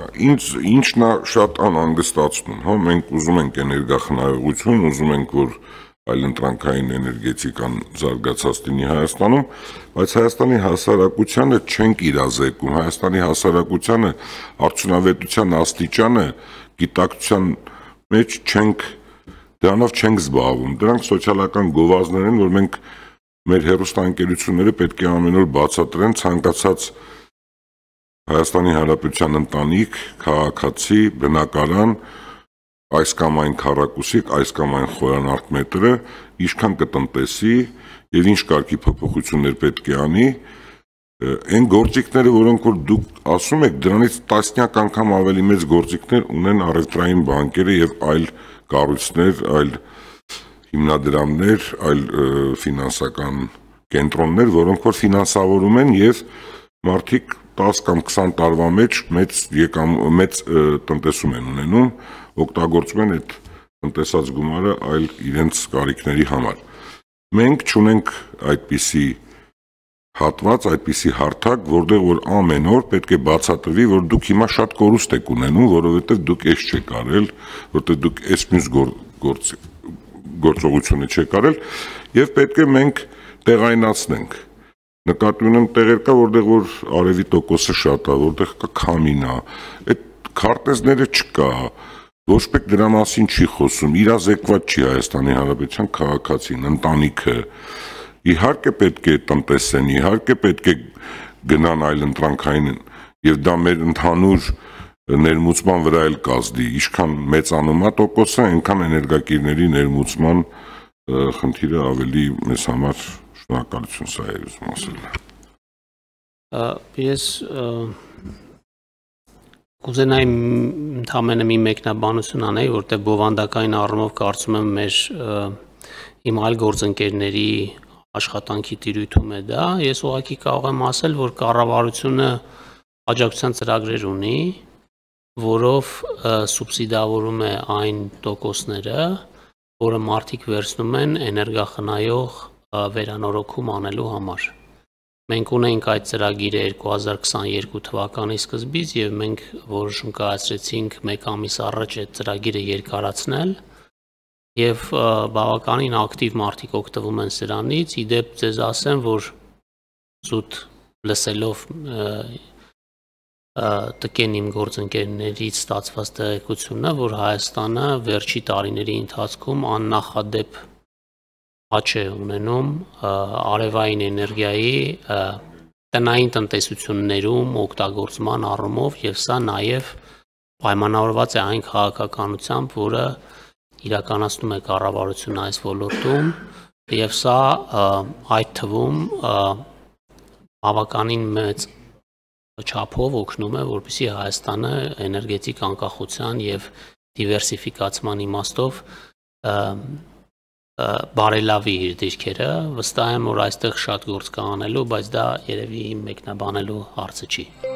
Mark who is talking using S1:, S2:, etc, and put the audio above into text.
S1: Ինչն է շատ անհանգստացնում, հա, մենք ուզում ենք էներգախնայողություն, ուզում ենք, որ այլընտրանքային էներգետիկան զարգացած լինի Հայաստանում, բայց Հայաստանի հասարակությանը չենք իրազեկում, Հայաստանի հասարակությանը արդյունավետության աստիճանը գիտակցության մեջ դրանով չենք զբաղվում, դրանք սոցիալական գովազդներ են, որ մենք մեր հեռուստաընկերությունները պետք է ամեն օր բացատրեն ցանկացած Հայաստանի Հանրապետության ընտանիք, քաղաքացի, բնակարան, այս կամ այն քառակուսիկ, այս կամ այն խորանարդ մետրը, ինչքան կտնտեսի եւ ինչ կարգի փոփոխություններ պետք է անի, այն գործիքները, որոնք որ դուք ասում եք, դրանից տասնյակ անգամ ավելի մեծ գործիքներ ունեն առևտրային բանկերը եւ այլ կառույցներ, այլ հիմնադրամներ, այլ ֆինանսական կենտրոններ, որոնք որ ֆինանսավորում են եւ մարդիկ 10 կամ 20 տարվա մեջ մեծ տնտեսում են ունենում, օգտագործում են այդ տնտեսած գումարը այլ իրենց կարիքների համար։ Մենք չունենք այդպիսի հատված, այդպիսի հարթակ, որտեղ որ ամեն օր պետք է բացատրվի, որ դուք հիմա շատ կորուստ եք ունենում, որովհետև դուք էս չեք արել, որտեղ դուք էս մյուս գործողությունը չեք արել, եւ պետք է մենք տեղայնացնենք։ Նկատի ունեմ տեղեր կա, որտեղ որ արևի տոկոսը շատ է, որտեղ կա քամին է, այդ քարտեզները չկա, ոչ մեկ դրա մասին չի խոսում, իրազեկված չի Հայաստանի Հանրապետության քաղաքացին, ընտանիքը, իհարկե պետք է տնտեսեն, իհարկե պետք է գնան այլընտրանքային եւ դա մեր ընդհանուր ներմուծման վրա էլ կազդի, ինչքան մեծանում է տոկոսը, այնքան էներգակիրների ներմուծման խնդիրը ավելի մեզ համար շնորհակալություն սա է ուզում ասել։
S2: Ես կուզենայի ընդամենը մի մեկնաբանություն անեի, որտեղ բովանդակային առումով կարծում եմ մեր իմ այլ գործընկերների աշխատանքի տիրույթում է դա, ես ուղղակի կարող եմ ասել, որ կառավարությունը աջակցության ծրագրեր ունի, որով սուբսիդավորում է այն տոկոսները, որը մարդիկ վերցնում են էներգախնայող վերանորոգում անելու համար։ Մենք ունենք այդ ծրագիրը 2022 թվականի սկզբից եւ մենք որոշում կայացրեցինք մեկ ամիս առաջ այդ ծրագիրը երկարացնել եւ բավականին ակտիվ մարդիկ օգտվում են սրանից։ Իդեպ ձեզ ասեմ, որ զուտ լսելով տկեն իմ գործընկերներից ստացված տեղեկությունը, որ Հայաստանը վերջի տարիների ընթացքում աննախադեպ աճ է ունենում արևային էներգիայի տնային տնտեսություններում օգտագործման առումով եւ սա նաեւ պայմանավորված է այն քաղաքականությամբ, որը իրականացնում է կառավարությունը այս ոլորտում եւ սա այդ թվում բավականին մեծ չափով օգնում է, որպեսզի Հայաստանը էներգետիկ անկախության եւ դիվերսիֆիկացման իմաստով բարելավի իր դիրքերը, վստահ եմ, որ այստեղ շատ գործ կա անելու, բայց դա երևի մեկնաբանելու հարցը չի։